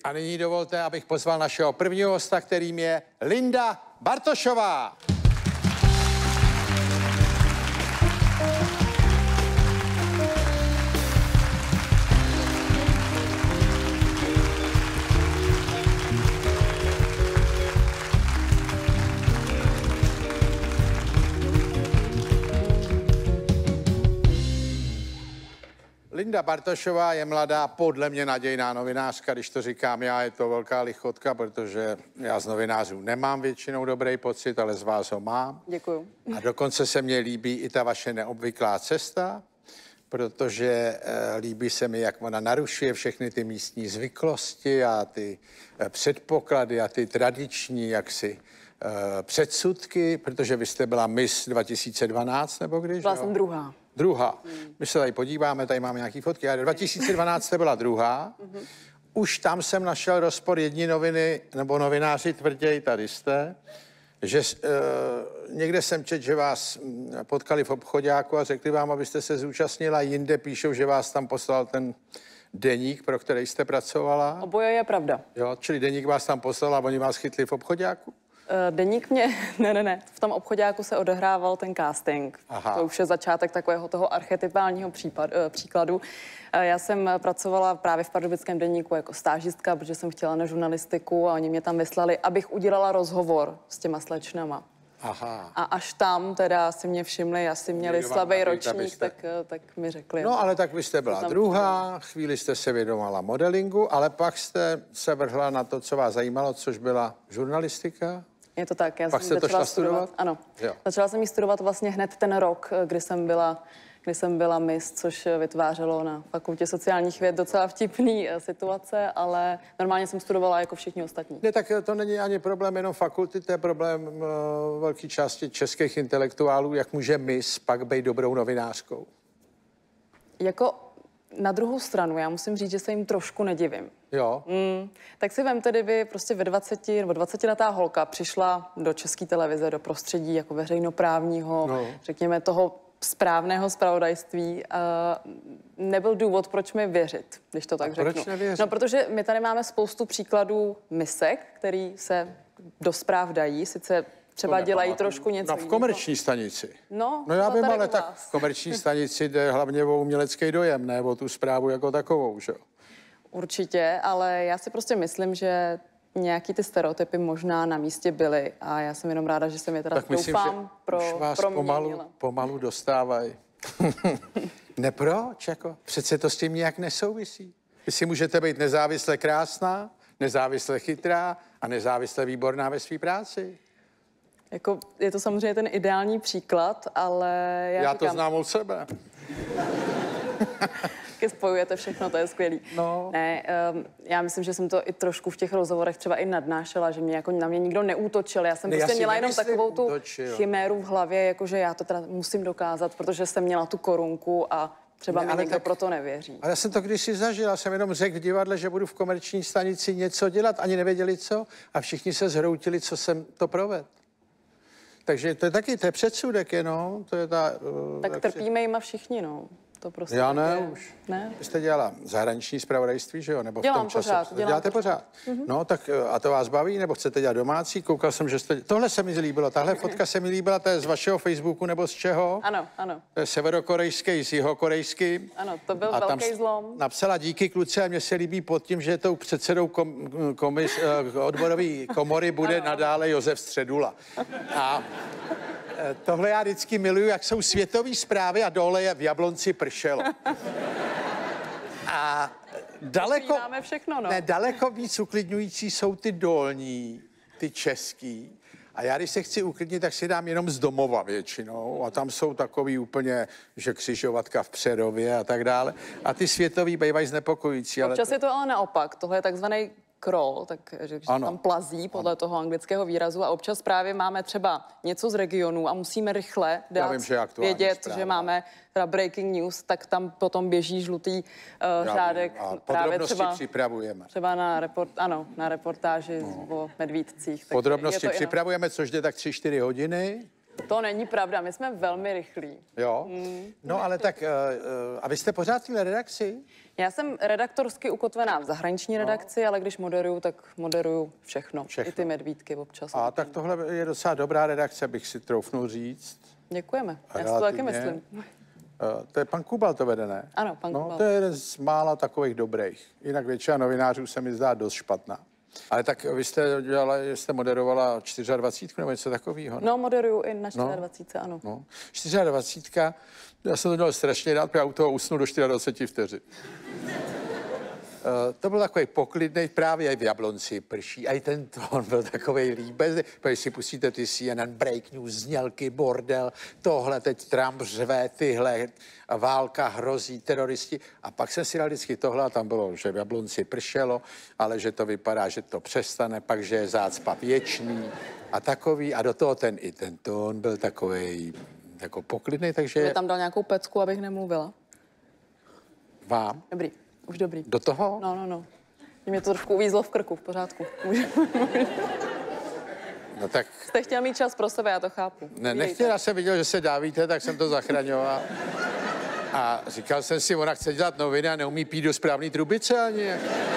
A nyní dovolte, abych pozval našeho prvního hosta, kterým je Linda Bartošová. Linda Bartošová je mladá, podle mě nadějná novinářka, když to říkám já, je to velká lichotka, protože já z novinářů nemám většinou dobrý pocit, ale z vás ho mám. Děkuju. A dokonce se mně líbí i ta vaše neobvyklá cesta, protože líbí se mi, jak ona narušuje všechny ty místní zvyklosti a ty předpoklady a ty tradiční jaksi předsudky, protože vy jste byla Miss 2012, nebo když? Byla jsem druhá. Druhá. My se tady podíváme, tady máme nějaký fotky. 2012 byla druhá. Už tam jsem našel rozpor, jedni noviny, nebo novináři tvrději, tady jste, že někde jsem četl, že vás potkali v obchoďáku a řekli vám, abyste se zúčastnila, jinde píšou, že vás tam poslal ten deník, pro který jste pracovala. Oboje je pravda. Jo, čili deník vás tam poslal a oni vás chytli v obchoďáku? Deník mě, ne, v tom obchoďáku se odehrával ten casting. Aha. To už je začátek takového toho archetypálního příkladu. Já jsem pracovala právě v Pardubickém deníku jako stážistka, protože jsem chtěla na žurnalistiku a oni mě tam vyslali, abych udělala rozhovor s těma slečnama. Aha. A až tam teda si mě všimli, asi měli slabý ročník, tak mi řekli. No ale tak vy jste byla druhá, chvíli jste se vědomala modelingu, ale pak jste se vrhla na to, co vás zajímalo, což byla žurnalistika. Je to tak, já pak jsem jste to začala šla studovat? Ano. Jo. Začala jsem ji studovat vlastně hned ten rok, kdy jsem byla Miss, což vytvářelo na Fakultě sociálních věd docela vtipný situace, ale normálně jsem studovala jako všichni ostatní. Ne, tak to není ani problém jenom fakulty, to je problém velké části českých intelektuálů, jak může Miss pak být dobrou novinářkou. Jako na druhou stranu, já musím říct, že se jim trošku nedivím. Jo. Tak si vemte, kdyby prostě ve 20 nebo 20letá holka přišla do České televize, do prostředí jako veřejnoprávního, řekněme toho správného zpravodajství. Nebyl důvod, proč mi věřit, když to tak řeknu. Proč nevěřit? No, protože my tady máme spoustu příkladů misek, který se do zpráv dají, sice třeba dělají trošku něco v komerční stanici. No já vím, ale tak v komerční stanici jde hlavně o umělecký dojem, ne o tu zprávu jako takovou, že jo? Určitě, ale já si prostě myslím, že nějaký ty stereotypy možná na místě byly a já jsem jenom ráda, že jsem je teda tak myslím, doufám už vás pomalu dostávají. Neproč, jako? Přece to s tím nějak nesouvisí. Vy si můžete být nezávisle krásná, nezávisle chytrá a nezávisle výborná ve své práci. Jako, je to samozřejmě ten ideální příklad, ale já říkám, to znám od sebe. Taky spojujete všechno, to je skvělý. No. Ne, já myslím, že jsem to i trošku v těch rozhovorech třeba i nadnášela, že mě jako na mě nikdo neútočil. Já jsem prostě měla jenom takovou tu chiméru v hlavě, jakože já to teda musím dokázat, protože jsem měla tu korunku a třeba mi někdo proto nevěří. Ale já jsem to kdysi zažil, já jsem jenom řekl v divadle, že budu v komerční stanici něco dělat, ani nevěděli co a všichni se zhroutili, co jsem to provedl. Takže to je taky, to je předsudek jenom, to je ta... tak trpíme jima všichni, no. To prostě já ne už. Ne? Vy jste dělala zahraniční zpravodajství, že jo? Nebo dělám v tom času? Pořád, Děláte pořád? No tak a to vás baví, nebo chcete dělat domácí? Koukal jsem, že jste... Tohle se mi líbilo, tahle fotka se mi líbila, to je z vašeho Facebooku nebo z čeho? Ano, ano. To je severokorejský s jihokorejským. Ano, to byl velký zlom. Napsala díky kluci a mně se líbí pod tím, že tou předsedou odborové komory bude nadále Josef Středula. A tohle já vždycky miluju, jak jsou světové zprávy a dole je v Jablonci pršelo. A daleko víc uklidňující jsou ty dolní, ty český. A já, když se chci uklidnit, tak si dám jenom z domova většinou. A tam jsou takový úplně, že křižovatka v Přerově a tak dále. A ty světový bývají znepokojící. Občas je to ale naopak. Tohle je takzvaný crawl, takže tam plazí podle toho anglického výrazu a občas právě máme třeba něco z regionu a musíme rychle dát vědět, že máme teda breaking news, tak tam potom běží žlutý řádek. Právě připravujeme. Třeba na reportáži o medvídcích. Podrobnosti připravujeme, což jde tak 3-4 hodiny. To není pravda, my jsme velmi rychlí. Jo? No ale tak, a vy jste pořád v té redakci? Já jsem redaktorsky ukotvená v zahraniční redakci, ale když moderuju, tak moderuju všechno. I ty medvídky občas. A tak tohle je docela dobrá redakce, bych si troufnul říct. Děkujeme, já si to taky myslím. To je pan Kubal to vede, ne? Ano, pan Kubal. To je jeden z mála takových dobrých. Jinak většina novinářů se mi zdá dost špatná. Ale tak vy jste moderovala 24 nebo něco takového? No, moderuju i na 24, ano. No, 24, já jsem to měl strašně rád, protože já u toho usnu do 24 vteřin. To byl takový poklidnej, právě v Jablonci prší, a i ten tón byl takovej líbezný. Když si pustíte ty CNN, break news, znělky, bordel, tohle, teď Trump řve, tyhle, válka hrozí, teroristi. A pak jsem si dal vždycky tohle a tam bylo, že v Jablonci pršelo, ale že to vypadá, že to přestane, pak, že je zácpa věčný a takový. A do toho ten tón byl takovej jako poklidnej, takže... Mě tam dal nějakou pecku, abych nemluvila. Vám? Dobrý. Už dobrý. Do toho? No. Mě to trošku uvízlo v krku, v pořádku. No tak... Jste chtěl mít čas pro sebe, já to chápu. Ne, nechtěl, já jsem viděl, že se dávíte, tak jsem to zachraňoval. A říkal jsem si, ona chce dělat noviny a neumí pít do správný trubice ani.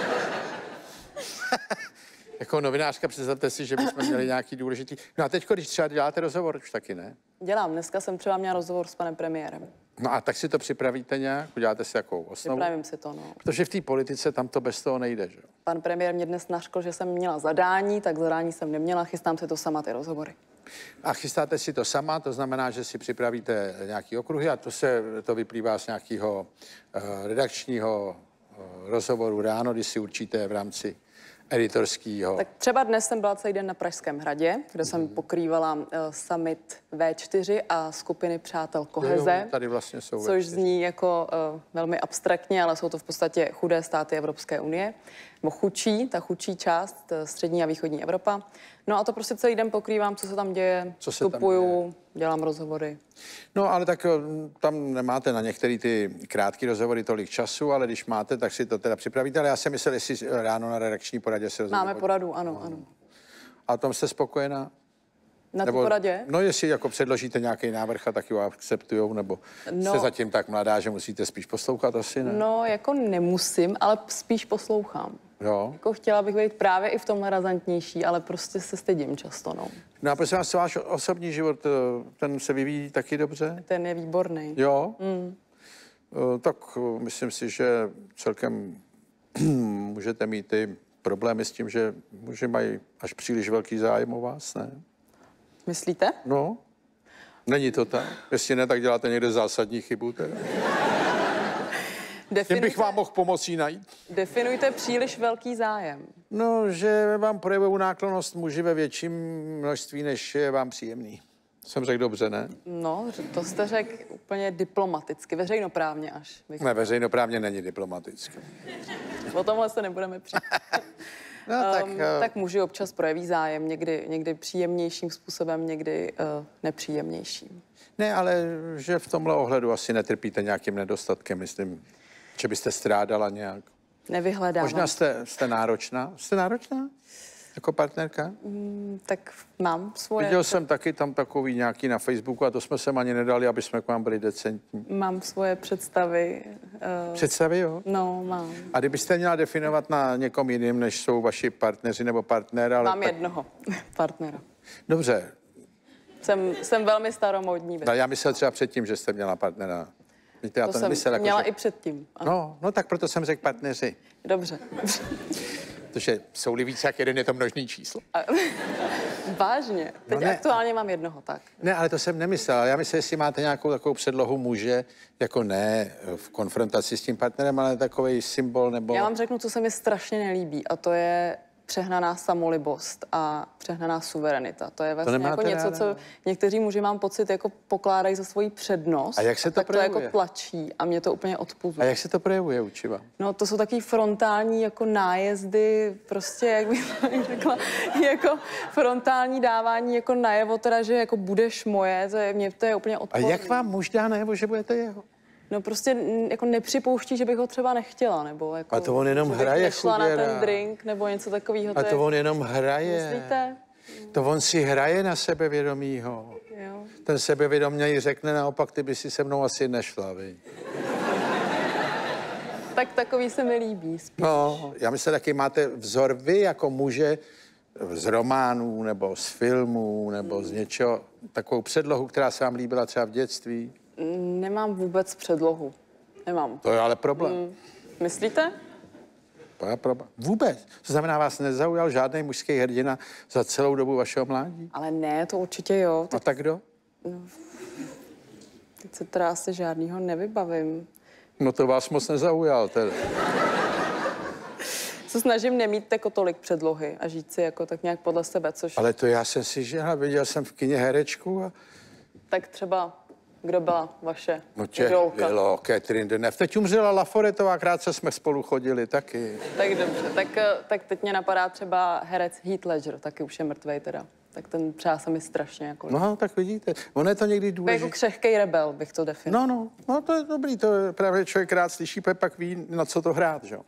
Jako novinářka, představte si, že bychom měli nějaký důležitý... No a teď, když třeba děláte rozhovor, už taky ne? Dělám, dneska jsem třeba měla rozhovor s panem premiérem. No a tak si to připravíte nějak? Uděláte si takovou osnovu? Připravím si to, no. Protože v té politice tam to bez toho nejde, že jo? Pan premiér mě dnes nařkl, že jsem měla zadání, tak zadání jsem neměla, chystám si to sama, ty rozhovory. A chystáte si to sama, to znamená, že si připravíte nějaký okruhy a to vyplývá z nějakého redakčního rozhovoru ráno, když si určíte v rámci editorského. Tak třeba dnes jsem byla celý den na Pražském hradě, kde jsem pokrývala summit V4 a skupiny Přátel koheze, jo, tady vlastně jsou což zní jako velmi abstraktně, ale jsou to v podstatě chudé státy Evropské unie, nebo ta chudší část, střední a východní Evropa. No a to prostě celý den pokrývám, co se tam děje, vstupuju, dělám rozhovory. No ale tak tam nemáte na některé ty krátké rozhovory tolik času, ale když máte, tak si to teda připravíte. Ale já jsem myslel, jestli ráno na redakční poradě se rozhodně. Máme poradu, ano. A tom jste spokojená? Na té poradě? No jestli jako předložíte nějaký návrh a taky ho akceptujou, nebo jste zatím tak mladá, že musíte spíš poslouchat asi, ne? No jako nemusím, ale spíš poslouchám. Jo. Jako chtěla bych být právě i v tomhle razantnější, ale prostě se stydím často, no. No a prosím vás, váš osobní život, ten se vyvíjí taky dobře? Ten je výborný. Jo? Tak myslím si, že celkem můžete mít ty problémy s tím, že muži mají až příliš velký zájem o vás, ne? Myslíte? No, není to tak. Jestli ne, tak děláte někde zásadní chybu teda. Tím bych vám mohl pomoci najít. Definujte příliš velký zájem. No, že vám projevují náklonnost muži ve větším množství, než je vám příjemný. Jsem řekl dobře, ne? No, to jste řekl úplně diplomaticky, veřejnoprávně až. Ne, veřejnoprávně není diplomaticky. O tomhle se nebudeme přijít. No, tak muži občas projeví zájem, někdy příjemnějším způsobem, někdy nepříjemnějším. Ne, ale že v tomhle ohledu asi netrpíte nějakým nedostatkem, myslím, že byste strádala nějak. Nevyhledávám. Možná jste náročná. Jste náročná? Jako partnerka? Tak mám svoje... Viděl jsem taky tam takový nějaký na Facebooku a to jsme sem ani nedali, aby jsme k vám byli decentní. Mám svoje představy. Představy, jo? No, mám. A kdybyste měla definovat na někom jiným, než jsou vaši partneři nebo partner, ale... Mám jednoho partnera. Dobře. Jsem velmi staromódní. No, já myslel třeba předtím, že jste měla partnera. Víte, já to nemyslel, jsem měla jako, i předtím. Ano. No, tak proto jsem řekl partneři. Dobře. Protože jsou-li víc jak jeden, je to množný číslo. Vážně? Teď aktuálně mám jednoho, tak. Ne, ale to jsem nemyslel. Já myslím, jestli máte nějakou takovou předlohu muže, jako ne v konfrontaci s tím partnerem, ale takový symbol nebo... Já vám řeknu, co se mi strašně nelíbí, a to je přehnaná samolibost a přehnaná suverenita. To je vlastně jako něco, co někteří muži, mám pocit, jako pokládají za svoji přednost. A jak se to projevuje? To jako tlačí a mě to úplně odpuzuje. A jak se to projevuje, učiva? No, to jsou takový frontální jako nájezdy, prostě, jak bych řekla, jako frontální dávání jako najevo, teda, že jako budeš moje, mě to je úplně odporný. A jak vám muž dá najevo, že budete jeho? No prostě jako nepřipouští, že bych ho třeba nechtěla, nebo jako... A to on jenom hraje, nešla na ten drink, nebo něco takového. A to on jenom hraje. Myslíte? To on si hraje na sebevědomýho. Jo. ten sebevědomě řekne naopak, ty by si se mnou asi nešla, viď? Tak takový se mi líbí spíš. No, já myslím, taky máte vzor vy jako muže z románů, nebo z filmů, nebo z něčeho, takovou předlohu, která se vám líbila třeba v dětství? Nemám vůbec předlohu. Nemám. To je ale problém. Myslíte? To je problém. Vůbec. To znamená, vás nezaujal žádný mužský hrdina za celou dobu vašeho mládí? Ale ne, to určitě jo. A tak kdo? Teď se teda asi žádnýho nevybavím. No to vás moc nezaujal teda. Se snažím nemít jako tolik předlohy a žít si jako tak nějak podle sebe, což... Ale to já jsem si žila, viděl jsem v kině herečku a... Tak třeba, kdo byla vaše No těch bylo, Catherine Deneuve. Teď umřela Laforetová, krátce jsme spolu chodili taky. Tak dobře, tak teď mě napadá třeba herec Heath Ledger, taky už je mrtvej teda. Tak ten třeba se mi strašně jako... No, tak vidíte, ono je to někdy důležité. Jako křehkej rebel bych to definoval. No, to je dobrý, to je právě člověk rád slyší, pak ví, na co to hrát, že jo.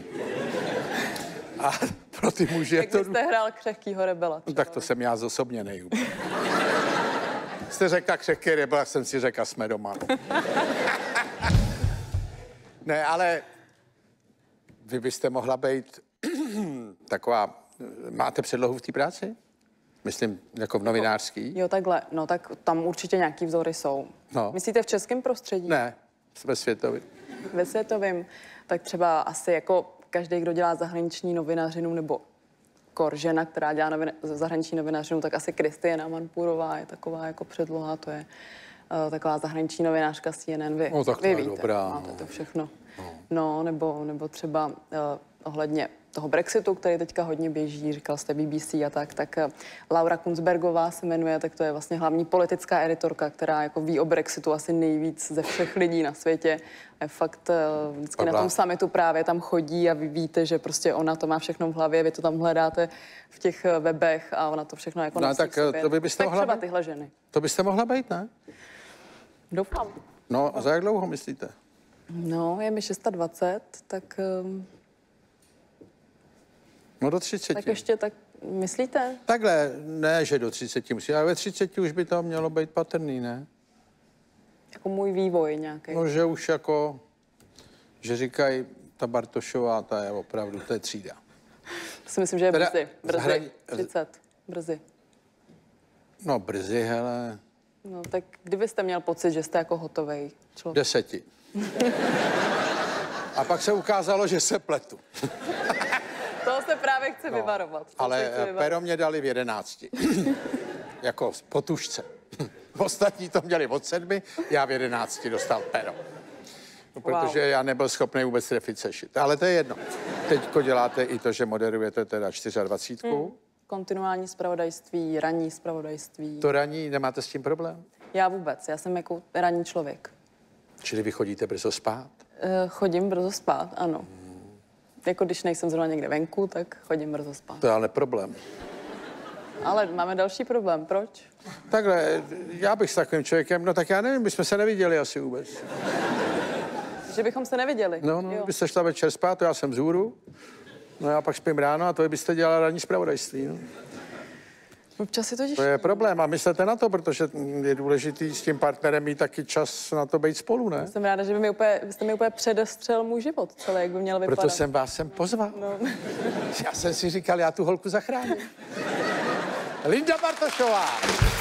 A pro ty muže je to... Jak byste hrál křehkýho rebela třeba. No, tak to jsem já osobně nejúplně. Jste řekla křehký rebel, jak jsem si řekla, jsme doma. Ne, ale vy byste mohla být taková... Máte předlohu v té práci? Myslím, jako v novinářský. Jo, takhle. No, tak tam určitě nějaký vzory jsou. No. Myslíte v českém prostředí? Ne, ve světovém. Ve světovém. Tak třeba asi jako každý, kdo dělá zahraniční novinařinu, nebo žena, která dělá zahraniční novinařinu, tak asi Kristiana Manpurová je taková jako předloha, to je taková zahraniční novinářka CNN. No, tak to vy je víte, dobrá. máte to všechno. No, nebo třeba ohledně toho Brexitu, který teďka hodně běží, říkal jste BBC a tak Laura Kunzbergová se jmenuje, tak to je vlastně hlavní politická editorka, která jako ví o Brexitu asi nejvíc ze všech lidí na světě. A fakt vždycky na tom summitu právě tam chodí a vy víte, že prostě ona to má všechno v hlavě, vy to tam hledáte v těch webech a ona to všechno jako nosí tak v sobě. To by byste tak mohla třeba být? tyhle ženy. To byste mohla být, ne? Doufám. No, za jak dlouho myslíte? No, je mi 26, tak... No do 30. Tak ještě tak, myslíte? Takhle, ne, že do 30 musí, ale ve 30 už by to mělo být patrný, ne? Jako můj vývoj nějaký. No, že už jako, že říkají, ta Bartošová, ta je opravdu, to je třída. To si myslím, že je brzy. 30, brzy. No, brzy, hele. No, tak kdybyste měl pocit, že jste jako hotovej člověk? 10. A pak se ukázalo, že se pletu. Toho se právě chci vyvarovat. Ale pero mě dali v 11. Jako po tužce. Ostatní to měli od 7, já v 11 dostal pero. No, protože já nebyl schopný vůbec trefit sešit. Ale to je jedno. Teďko děláte i to, že moderujete teda 24. Kontinuální zpravodajství, ranní zpravodajství. To ranní, nemáte s tím problém? Já vůbec, já jsem jako ranní člověk. Čili vy chodíte brzo spát? Chodím brzo spát, ano. Jako když nejsem zrovna někde venku, tak chodím brzo spát. To je ale problém. Ale máme další problém, proč? Takhle, já bych s takovým člověkem, no tak já nevím, my jsme se neviděli asi vůbec. Že bychom se neviděli? No, byste šla večer spát, to já jsem vzhůru. No já pak spím ráno a to byste dělala ranní zpravodajství, no. Občas je to je problém a myslete na to, protože je důležitý s tím partnerem mít taky čas na to být spolu, ne? Jsem ráda, že byste mi úplně předestřel můj život celý, jak by měl vypadat. Proto jsem vás sem pozval. No. Já jsem si říkal, já tu holku zachráním. Linda Bartošová.